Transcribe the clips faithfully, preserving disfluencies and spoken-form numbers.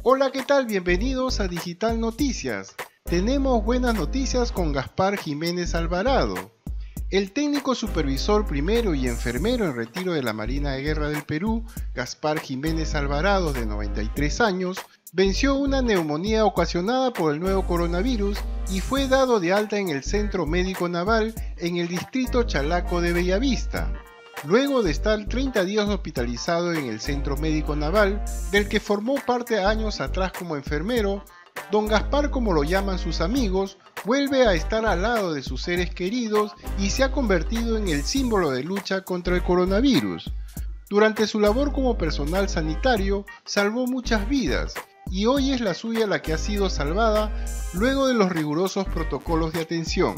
Hola, ¿qué tal? Bienvenidos a Digital Noticias. Tenemos buenas noticias con Gaspar Jiménez Alvarado. El técnico supervisor primero y enfermero en retiro de la Marina de Guerra del Perú, Gaspar Jiménez Alvarado, de noventa y tres años, venció una neumonía ocasionada por el nuevo coronavirus y fue dado de alta en el Centro Médico Naval en el distrito Chalaco de Bellavista. Luego de estar treinta días hospitalizado en el Centro Médico Naval, del que formó parte años atrás como enfermero, don Gaspar, como lo llaman sus amigos, vuelve a estar al lado de sus seres queridos y se ha convertido en el símbolo de lucha contra el coronavirus. Durante su labor como personal sanitario, salvó muchas vidas, y hoy es la suya la que ha sido salvada luego de los rigurosos protocolos de atención.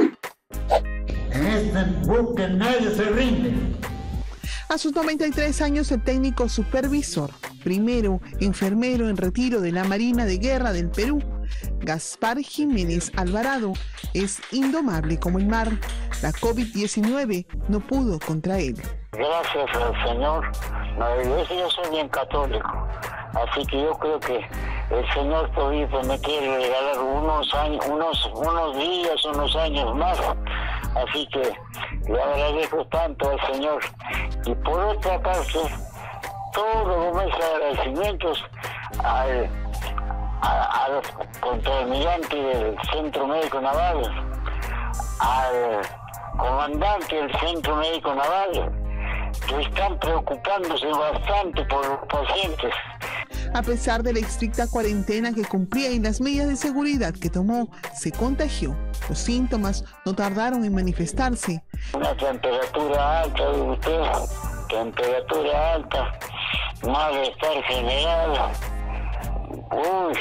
En este buque nadie se rinde. A sus noventa y tres años, el técnico supervisor, primero enfermero en retiro de la Marina de Guerra del Perú, Gaspar Jiménez Alvarado, es indomable como el mar. La COVID diecinueve no pudo contra él. Gracias al Señor, no, yo soy bien católico, así que yo creo que el Señor todavía me quiere regalar unos años, unos, unos días, unos años más. Así que le agradezco tanto al Señor. Y por otra parte, todos mis agradecimientos al, a, al contraalmirante del Centro Médico Naval, al comandante del Centro Médico Naval, que están preocupándose bastante por los pacientes. A pesar de la estricta cuarentena que cumplía y las medidas de seguridad que tomó, se contagió. Los síntomas no tardaron en manifestarse. Una temperatura alta de usted, temperatura alta, malestar general. Uy,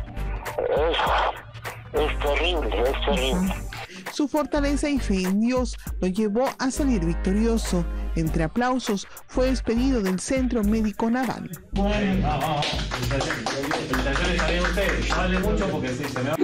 es, es terrible, es terrible. Su fortaleza y fe en Dios lo llevó a salir victorioso. Entre aplausos, fue despedido del Centro Médico Naval. Bueno, felicitaciones, felicitaciones también a ustedes. Vale mucho porque sí, se me va